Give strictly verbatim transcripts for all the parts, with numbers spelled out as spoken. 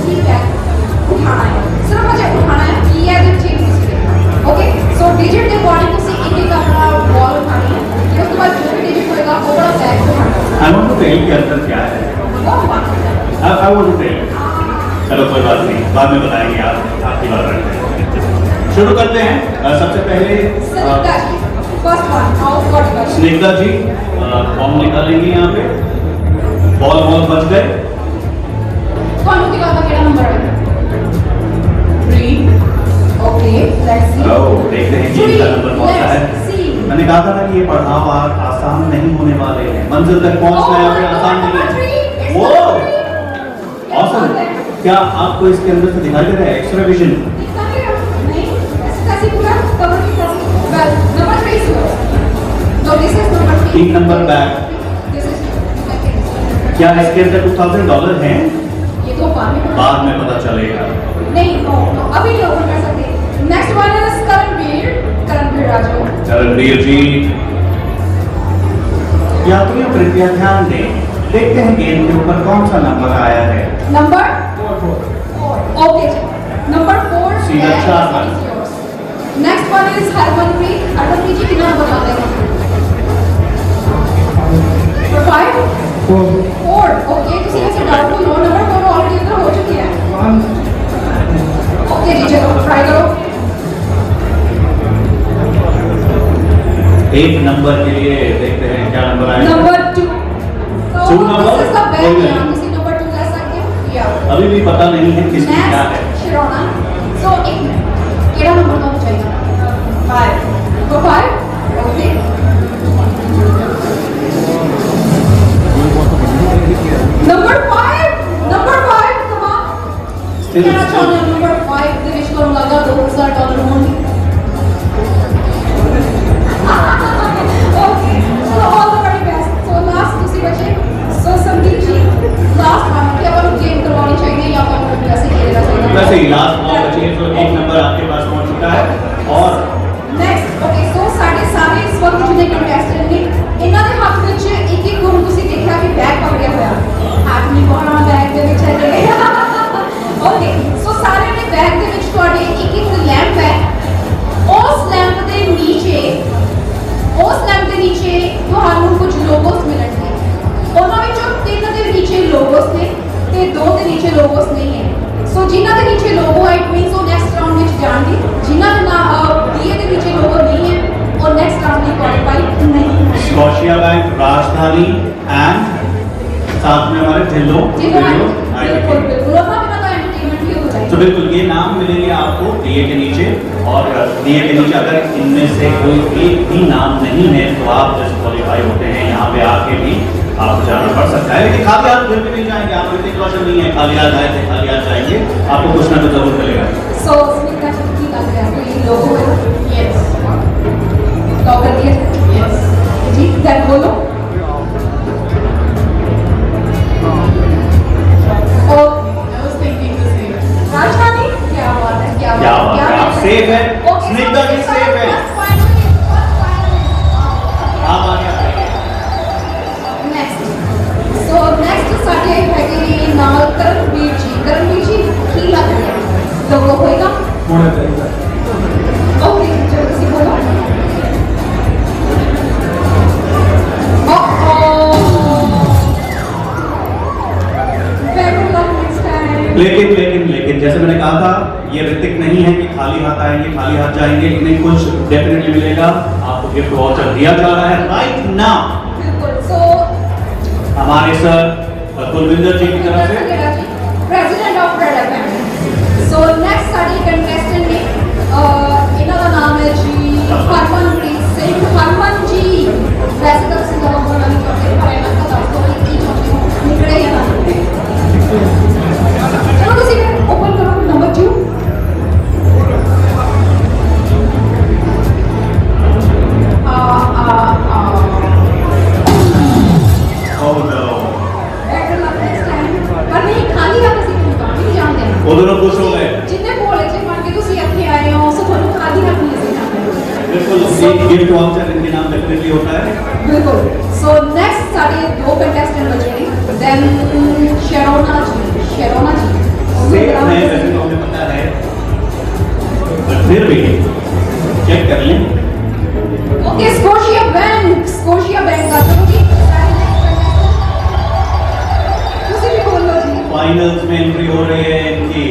ही bag उठाना है, सिर्फ मुझे उठाना है, ये है जो चीज है। ओके, सो डिजिट के अकॉर्डिंग तुसी एक एक अपना बॉल उठानी है, फिर उसके बाद जो भी डिजिट होएगा वो बड़ा बैग उठाना है। आई वांट टू टेल के अंदर क्या है, वो बात है, आई वांट टू टेल। चलो कोई बात नहीं, बाद में बताएंगे, आप आपकी बात रखते हैं। शुरू करते हैं। uh, सबसे पहले Snigdha ji, first one, out what you Snigdha ji ball निकालेंगे यहाँ पे। बॉल बॉल बच गए। कौन की बात का नंबर है? Three. Okay, let's see. Oh, देखते हैं कि इनका नंबर कौन सा है। मैंने कहा था ना कि ये पढ़ाव आसान नहीं होने वाले हैं, मंजिल तक पहुंचना यहाँ पे आसान नहीं है। वो ऑसम। क्या आपको इसके अंदर से दिखाई दे रहा है एक्स्ट्रा विजन? नहीं, ऐसे पूरा कवर की तरह। Well, number three is yours. So this is number three. तीन नंबर बैग। This is क्या इसके अंदर टू थाउजेंड डॉलर हैं? ये तो बाद में बाद में पता चलेगा। नहीं, नो, नो, अभी नहीं ओपन कर सकते। Next one is Karanveer, Karanveer Raju. Karanveer ji, यात्रियों कृपया ध्यान दें, देखते हैं गेंद के ऊपर कौन सा नंबर आया है। Number okay ji, number four. सीधा चार रन। Next one is Harmanpreet, Harmanpreet ji कितना नंबर बता देंगे? Five four. ओके, किसी से डाउटफुल हो, नंबर फोर ऑलरेडी इधर हो चुकी है। ओके जी, चलो ट्राई करो। एक नंबर के लिए देखते हैं क्या नंबर आएगा। Number two. टू नंबर किसी नंबर टू ले सकते हैं या अभी भी पता नहीं है किसकी क्या है। शिरोना। सो एक मिनट, केड़ा नंबर का चाहिए? फाइव। तो five. Okay, number five, number five. Come on, क्या चाहते हैं? नंबर फाइव ਦੇ ਵਿੱਚ ਤੁਹਾਨੂੰ ਲੱਗਾ दो हज़ार डॉलर होंगे। Okay, so all the very best. So last ਤੁਸੀਂ बचे। So Sandeep ji, last one क्या आप गेम करवानी चाहिए या आप वैसे खेलना चाहिए? वैसे ही लास्ट बॉल बची है, तो एक नंबर आपके पास पहुंच चुका है। और नेक्स्ट ओके, सो साढ़े सारे इस वक्त जिन्हें कंटेस्टेंट ने इन्हां दे हੱਥ ਵਿੱਚ ਇੱਕ ਇੱਕ ਹੁਣ ਤੁਸੀਂ ਦੇਖਿਆ ਕਿ ਬੈਗ ਪਕੜਿਆ ਹੋਇਆ, ਹੱਥ ਨਹੀਂ ਪਾਉਣਾ ਬੈਗ ਦੇ ਵਿੱਚ ਹੈ। ओके, सो सारे ने बैग ਦੇ ਵਿੱਚ ਤੁਹਾਡੇ ਇੱਕ ਇੱਕ ਲੈਂਪ ਹੈ। ਉਸ ਲੈਂਪ ਦੇ ਨੀਚੇ ਉਸ ਲੈਂਪ ਦੇ ਨੀਚੇ ਤੁਹਾਨੂੰ ਕੁਝ ਲੋਗੋਸ ਮਿਲਣਗੇ। ਉਹਨਾਂ ਵਿੱਚੋਂ ਤਿੰਨ ਦੇ ਨੀਚੇ ਲੋਗੋਸ ਨੇ ਤੇ ਦੋ ਦੇ ਨੀਚੇ ਲੋਗੋਸ ਨਹੀਂ ਹੈ। ਸੋ ਜਿਨ੍ਹਾਂ ਦੇ ਨੀਚੇ ਲੋਗੋ ਹੈ, ਇਟ ਮੀਨਸ ਉਹ ਨੈਕਸਟ ਰਾਊਂਡ ਵਿੱਚ ਜਾਣਗੇ। ਜਿਨ੍ਹਾਂ ਦੇ ਨਾ ਡੀਏ ਦੇ ਨੀਚੇ ਲੋਗੋ नहीं है और नेक्स्ट राउंड में क्वालिफाई नहीं है। स्कॉशिया बैंक, राजधानी एंड साथ में हमारे ढिल्लो बिल्कुल बिल्कुल अपना भी मतलब एंटरटेनमेंट भी हो जाएगा। तो बिल्कुल ये नाम मिलेंगे आपको डीए के नीचे, और डीए के नीचे अगर इनमें से कोई एक भी नाम नहीं है तो आप डिस्क्वालीफाई होते हैं। यहाँ पे आके भी आपको जाना पड़ सकता है, लेकिन खाली हाथ घर पे नहीं जाएंगे। आप इतने क्वेश्चन नहीं है खाली हाथ आए थे खाली हाथ जाएंगे, आपको कुछ ना कुछ जरूर मिलेगा। सो स्मिता जी की लग रहा है तो ये लोगो है। यस, लॉक कर दिया। यस जी, दैट बोलो। और I was thinking the same. राजधानी, क्या बात है, क्या क्या बात बात है, आप सेफ है। स्निग्धा जी सेफ है। आप आगे आइए। नेक्स्ट, सो नेक्स्ट साडे हैगे नाल करणवीर जी। करणवीर जी की लग रहा है लोगो होएगा होना चाहिए। ओके, चलो किसी बोलो। लेकिन लेकिन लेकिन जैसे मैंने कहा था, ये ऋतिक नहीं है कि खाली हाथ आएंगे खाली हाथ जाएंगे। इन्हें कुछ डेफिनेटली मिलेगा। आपको गिफ्ट वाउचर दिया जा रहा है राइट नाउ। बिल्कुल। सो हमारे सर कुलविंदर जी की तरफ से, president of Red FM. So next साडी कंटेस्टेंट ने इन्हां दा नाम है जी हरमनप्रीत सिंह। हरमन जी वैसे तो तुसीं लोग बोलना नहीं चाहते, पर इन्हां का दस तो की चाहते हो निकले या ना। चलो तुसीं ओपन करो number two. Ah ah ah oh no, better luck next time. पर नहीं, खाली हाथ ਅਸੀਂ ਦੁਕਾਨ ਨਹੀਂ ਜਾਂਦੇ। वो दोनों खुश हो गए। जितने भोले से बन के ਤੁਸੀਂ ਇੱਥੇ ਆਏ ਹੋ, ਸੋ ਤੁਹਾਨੂੰ ਖਾਲੀ हाथ नहीं ਅਸੀਂ ਜਾਂਦੇ। बिल्कुल, एक गिफ्ट वाउचर इनके नाम डेफिनेटली होता है। बिल्कुल। सो नेक्स्ट साढ़े दो कंटेस्टेंट बचे हैं। देन शेरोना जी, शेरोना जी कर लें। Okay, Scotiabank, Scotiabank का चलो जी, तुसी भी बोल लो जी। फाइनल्स में एंट्री हो रही है इनकी।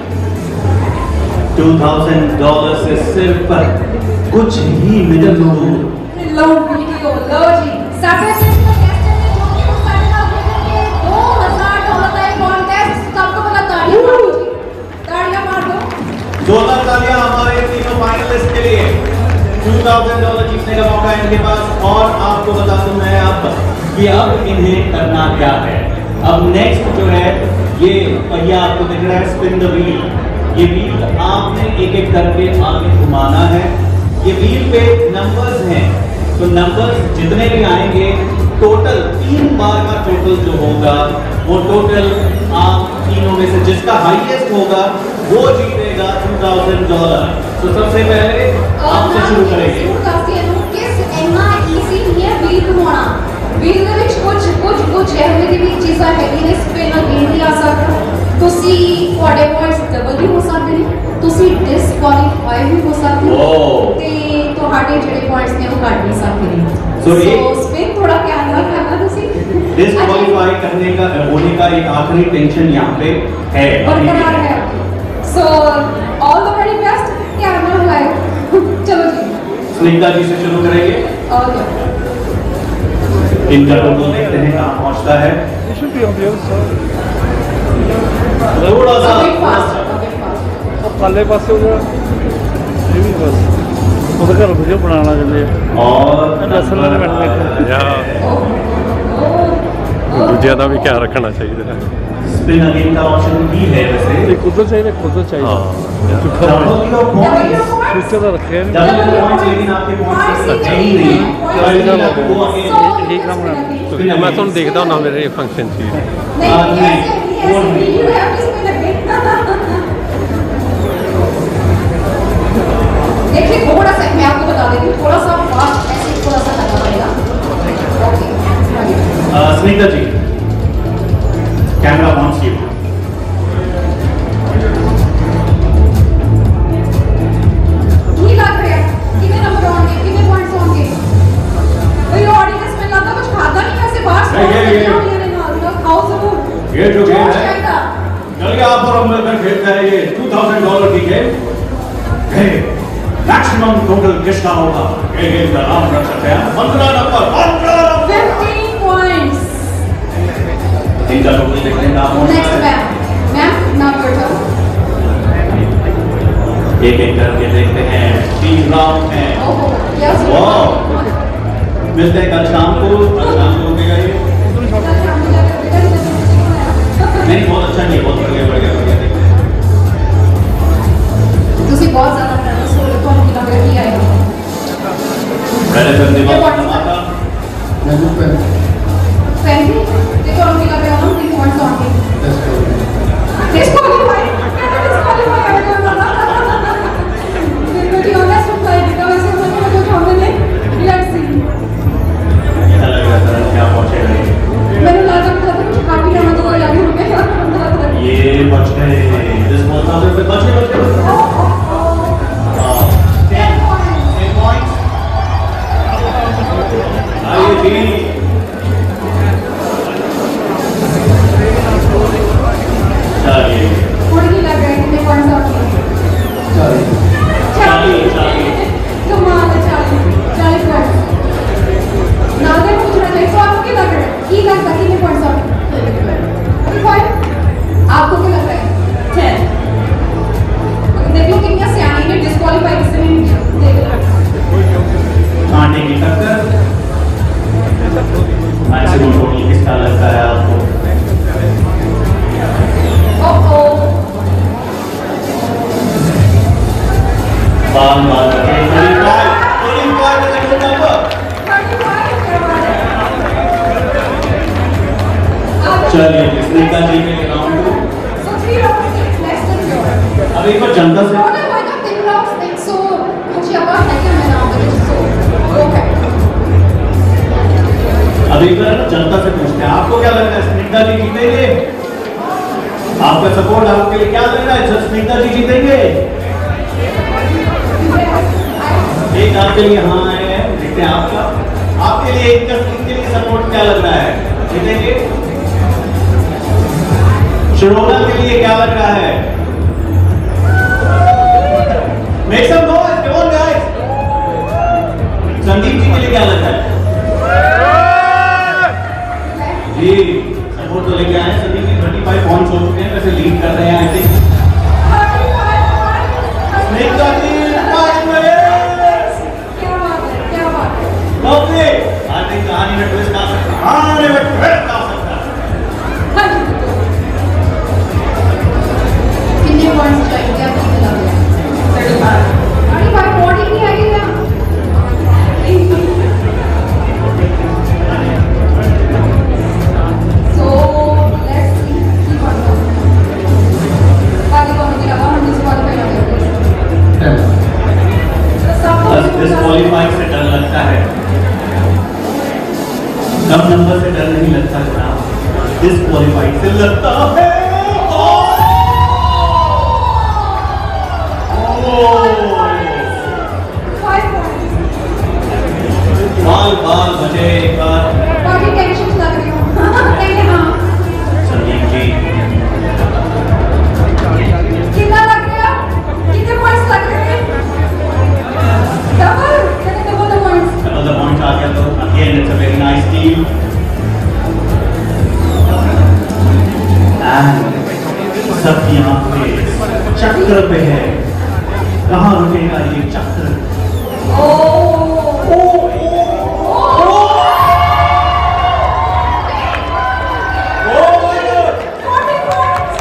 टू थाउजेंड डॉलर से सिर्फ कुछ ही मिनट दूर। लो वीडियो, लो जी। साढ़े तीन सौ गेस्ट ने जो कि उस साढ़े सात के दो हज़ार डॉलर का एक कॉन्टेस्ट, सबको पहले तालियां मार दो जी, तालियां मार दो। जोरदार तालियां हमारे तीनों फाइनलिस्ट के लिए। टू थाउजेंड डॉलर जीतने का मौका है इनके पास। और आपको बता दूं मैं अब कि अब इन्हें करना क्या है। अब नेक्स्ट जो है ये पहिया आपको दिख रहा है, स्पिन द व्हील। ये व्हील आपने एक एक करके आगे घुमाना है। ये व्हील पे नंबर्स हैं, तो नंबर्स जितने भी आएंगे टोटल तीन बार का टोटल जो होगा वो टोटल आप तीनों में से जिसका हाईएस्ट होगा वो जीतेगा टू थाउजेंड डॉलर। तो सबसे पहले आपसे शुरू करेंगे। ਵੀਲ ਦੇ ਵਿੱਚ ਕੁਝ ਕੁਝ ਕੁਝ ਇਹੋ ਜਿਹੀ ਚੀਜ਼ਾਂ ਹੈਗੀਆਂ ਨੇ, ਸਪਿਨਰ ਗੇਮ ਵੀ ਆ ਸਕਦਾ, ਤੁਸੀਂ ਤੁਹਾਡੇ ਪੁਆਇੰਟਸ ਡਬਲ ਵੀ ਹੋ ਸਕਦੇ ਨੇ, ਤੁਸੀਂ ਡਿਸਕੁਆਲੀਫਾਈ ਵੀ ਹੋ ਸਕਦੇ ਹੋ ਤੇ ਤੁਹਾਡੇ ਜਿਹੜੇ ਪੁਆਇੰਟਸ ਨੇ ਉਹ ਘਟ ਵੀ ਸਕਦੇ ਨੇ। सो ये स्पिन थोड़ा ध्यान रखना ਤੁਸੀਂ। डिस्क्वालीफाई करने का होने का एक आखिरी टेंशन यहाँ पे है बरकरार है। So all the very best, camera लगाओ। चलो जी, सुनीता जी से शुरू करेंगे। और इनका टोटल देखते हैं कहाँ पहुँचता है। थोड़ा सा अभी फास्ट, अभी फास्ट। पाले पास हो गया ये भी बस ਉਹਦੇ ਘਰ ਵੀਡੀਓ ਬਣਾਉਣਾ ਚਾਹੁੰਦੇ ਆ और ਲਸਣ ਵਾਲੇ ਬਣ ਬੈਠੇ ਦੂਜਿਆਂ ਦਾ ਵੀ ਖਿਆਲ ਰੱਖਣਾ ਚਾਹੀਦਾ ਹੈ। स्पिन अगेन का ऑप्शन भी है वैसे। ਇੱਕ ਉਧਰ ਚਾਹੀਦਾ ਇੱਕ ਉਧਰ ਚਾਹੀਦਾ ਹਾਂ ਚੁੱਕਾ डबल का पॉइंट्स ਫਿਊਚਰ ਦਾ ਰੱਖਿਆ ਨਹੀਂ डबल का पॉइंट्स लेकिन आपके पॉइंट्स सच्चे ही नहीं तो इसलिए वो अगेन यही काम करना। ਤੁਸੀਂ ਮੈਂ ਤੁਹਾਨੂੰ ਦੇਖਦਾ ਹੁੰਦਾ ਮੇਰੇ ਫੰਕਸ਼ਨ 'ਚ ਹੀ। नहीं ऐसे ऐसे you have to spin again. देखिए थोड़ा सा मैं आपको बता देती हूँ, थोड़ा सा फास्ट ऐसे थोड़ा सा करना पड़ेगा। Okay Sunita ji, camera wants you. ਕੀ ਲੱਗ ਰਿਹਾ ਕਿੰਨੇ ਨੰਬਰ ਆਉਣਗੇ, ਕਿੰਨੇ ਪੁਆਇੰਟਸ ਆਉਣਗੇ? ਕੋਈ ਆਡੀਅנס में लगता कुछ खाता नहीं वैसे बाहर नहीं, ये- ये- स्टॉल ये ना ना खाओ जरूर। ये जो गेम है चाहेगा चलिए आप और हम मिलकर खेलते हैं ये टू थाउजेंड डॉलर की गेम। मैक्सिमम टोटल किसका होगा ये गेम का नाम रख सकते हैं पंद्रह नंबर। पंद्रह फिफ्टीन पॉइंट्स। इनका टोटल देखने का आप next ma'am ma'am number two. एक एक करके देखते हैं। तीन राउंड है। ओहो यस वाह। मिलते हैं कल शाम को। कल शाम को होगा ये। नहीं बहुत अच्छा नहीं, बहुत बढ़िया बढ़िया बढ़िया देखते हैं। ਤੁਸੀਂ ਬਹੁਤ ਜ਼ਿਆਦਾ ਨਰਵਸ ਹੋ ਰਹੇ, ਤੁਹਾਨੂੰ ਕੀ ਲੱਗ ਰਿਹਾ ਕੀ ਆਏਗਾ? पहले करने ये वाला कौन सा? धमाका। फैमिली ते ਤੁਹਾਨੂੰ ਕੀ ਲੱਗ ਰਿਹਾ ਉਹਨਾਂ ਕਿੰਨੇ ਪੁਆਇੰट्स ਆਉਣਗੇ? डिस्क्वालीफाई डिस्क्वालीफाई कर दो ना। बिल्कुल जी ऑनेस्ट रिप्लाई देता वैसे उन्होंने जो हमने ने लेट्स सी। कैसा लग रहा है क्या पहुंचेगा ये? मैंने लगा था कुछ काफी ना तो लगे होंगे। ये बच गए। दिस बॉल था पे बच गए बच गए। हाँ, टेन पॉइंट्स। एक पॉइंट। आइए जी। चलिए थोड़ी ही लग रहा है कितने पॉइंट्स आउट। चालीस, चालीस। कमाल है, चालीस चालीस पॉइंट्स। नादर पूछ रहा है तो आपको क्या लग रहा है? की लगता कितने पॉइंट्स आउट? आपको क्या लग रहा है? टेन। देख लो कितनी सियानी ने डिस्क्वालीफाई किसने नहीं किया। देख लो कांटे की टक्कर। मैक्सिमम टोटल किसका लगता है आपको? ओहो बाल बाल करके पैंतालीस पैंतालीस का सेकंड नंबर। चलिए सुनीता जी के round two. So three rounds less than yours. अब एक बार जनता से What am I not तीन rounds नहीं so मुझे अब है क्या मैं नाम बता so okay. अब एक बार जनता से पूछते हैं आपको क्या लग रहा है सुनीता जी जीतेंगे? आपका सपोर्ट आपके लिए क्या लग रहा है? सुनीता जी जीतेंगे? एक आपके लिए यहाँ आए हैं, देखते हैं आपका आपके लिए एक इनके लिए सपोर्ट क्या लग रहा है, देखेंगे शिरोना के लिए क्या लग रहा है। Make some noise, come on guys। Sandeep ji के लिए क्या लग रहा है जी, सपोर्ट तो लेके आए संदीप जी, पैंतीस पॉइंट्स हो चुके हैं, वैसे लीड कर रहे हैं आई थिंक। स्नेहा जी पाँच मिनट, क्या बात है, क्या बात है। ओके आई थिंक कहानी में ट्विस्ट आ सकता है, कहानी में ट्विस्ट आ सकता है। हाँ जी, कितने पॉइंट्स चाहिए आपको मिला है? अरे भाई बॉडी नहीं आई है। So let's see की कौन सा बाकी कौन सी लगा हम डिस्क्वालीफाई हो गए। बस डिस्क्वालीफाई से डर लगता है, कम नंबर से डर नहीं लगता जनाब, डिस्क्वालीफाई से लगता है। Five points. बाल बाल बचे एक बार। बाकी टेंशन लग रही हूँ। कहीं हाँ। संदीप जी कितना लग गया? कितने पॉइंट्स लग रहे हैं? डबल, कहते double the points. Double the point आ गया तो again it's a very nice team. And सब यहाँ पे चक्र पे है, कहाँ रुकेगा ये चक्र। ओह, forty points.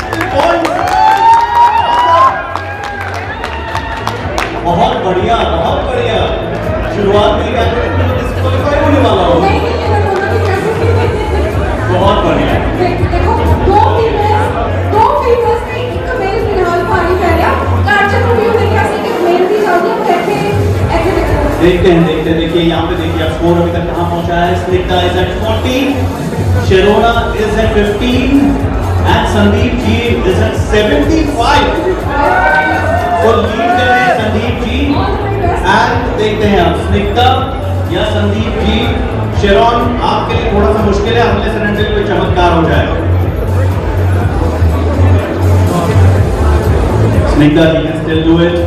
बहुत बढ़िया, बहुत बढ़िया। शुरुआत में क्या डिस्क्वालीफाई होने वाला हो। नहीं, नहीं, मैं दोनों की कैसे बहुत बढ़िया। देखो दो फीमेल्स दो फीमेल्स ने एक मेल फिलहाल पानी पह गया कार्चन को भी उन्हें कैसे कि मेल भी जाती है बैठे ऐसे देखो देखते हैं देखते हैं देखिए यहाँ पे देखिए अब स्कोर अभी तक कहाँ पहुँचा है। Snigdha is at fourteen, Sherona is at fifteen and Sandeep ji is at seventy five. तो लीड कर रहे हैं संदीप जी एंड देखते हैं अब स्निग्धा या संदीप जी। शिरोन आपके लिए थोड़ा सा मुश्किल है, अगले सिलेंडर कोई चमत्कार हो जाए। Snigdha ji can still do it.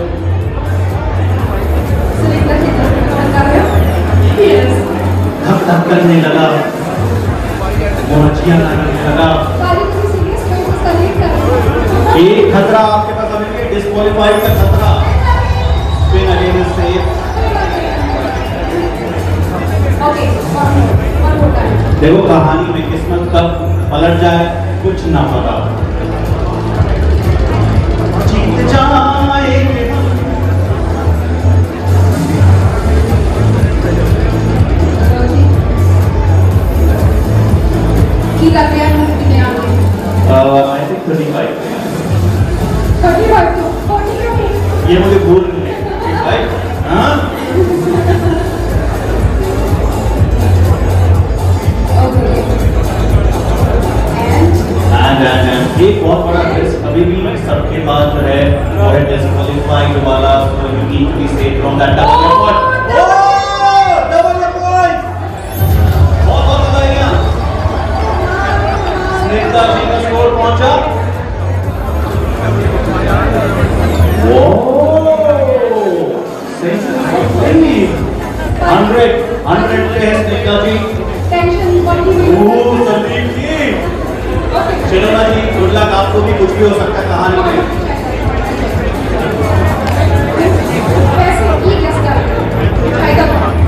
Selector की तरफ कर रहे हो यस धक धक करने लगा, मोहचिया लगने लगा। सारी चीज सीरियस में को सेलेक्ट कर रहे हो एक खतरा आपके पास अभी भी डिस्क्वालीफाई का खतरा। Spin again is safe. Okay one more time देखो कहानी में किस्मत कब पलट जाए कुछ ना पता। जीत जाएंगे हम। की लग रहा है कितने आ गए I think thirty five. Thirty five तो फोर्टी क्यों नहीं ये मुझे भूल गए राइट। हाँ ओके एंड एंड एंड एक बहुत बड़ा रिस्क अभी भी सबके पास जो है और डिस्क्वालीफाइड वाला, so you need to be safe from that double point. Oh double point, बहुत बहुत बधाइयां। स्निग्धा जी का स्कोर पहुंचा हंड्रेड हंड्रेड पे है स्निग्धा जी। टेंशन बढ़ी हुई oh Sandeep ji, Sherona ji good luck, आपको भी कुछ भी हो सकता है कहानी में। वैसे ये गेस कर फायदा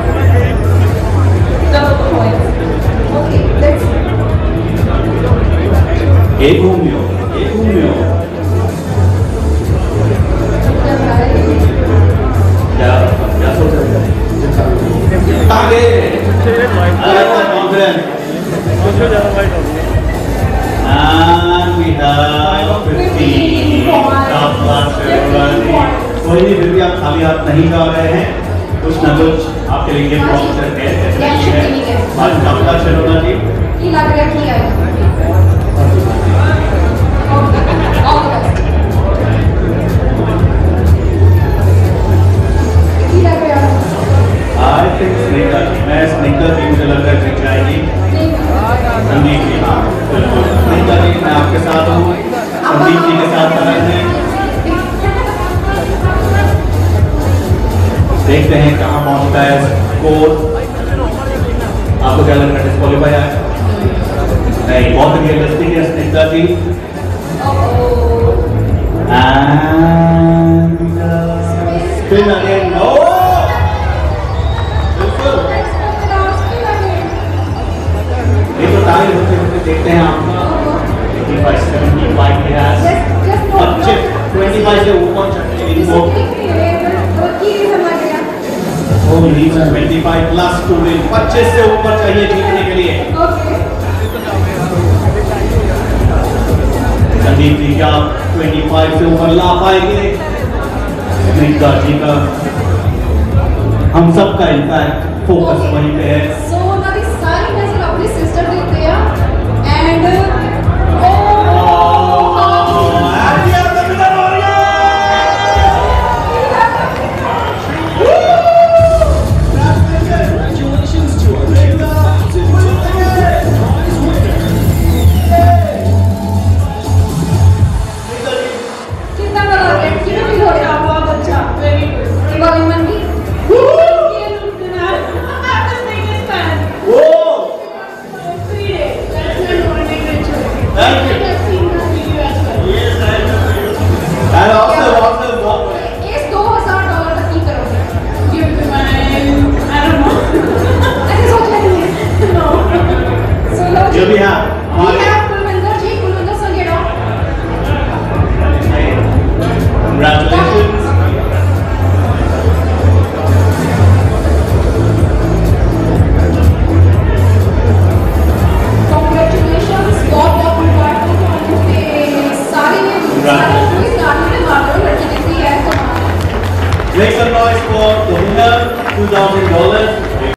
डबल पॉइंट ओके लेट्स एक घूमियो एक घूमियो क्या क्या सोच रहे हैं आगे कॉन्फिडेंस। कुछ ज़्यादा फाइट होगी। And we have fifteen top class शिरोना। कोई नहीं, फिर भी आप खाली हाथ नहीं जा रहे हैं, कुछ न कुछ आपके लिए ये प्रोसेसर है। आज top class शिरोना जी की लग रहा है कि आएगा ओके ऑल द बेस्ट की लग रहा है के साथ हूँ, संदीप जी के साथ कलर में। देखते हैं कहाँ पहुँचता है स्कोर। आपको क्या लग रहा है, डिस्क्वालीफाई है? नहीं, बहुत रियलिस्टिक है स्निग्धा जी। And spin again. No! बिल्कुल। ये तो टाइम होते होते देखते हैं आप। पच्चीस, पचहत्तर के आस पच्चीस, पच्चीस से ऊपर चढ़ने इनको वो लीड पच्चीस प्लस टू विन, पच्चीस से ऊपर चाहिए जीतने के लिए। संदीप जी क्या पच्चीस से ऊपर ला पाएंगे? स्निग्धा जी का, हम सबका इनफैक्ट फोकस वहीं पे है। So now the सारी नजर अपनी सिस्टर देते हैं and जो भी है हमारे कुलविंदर जी, कुलविंदर संगेड़ा, कंग्रेचुलेशंस। कांग्रेचुलेशंस, बहुत बहुत मुबारक हो आपको के सारे में सारे कोई सारे में मार्कर लड़की दिखती है तो Make some noise for the winner, two thousand dollars.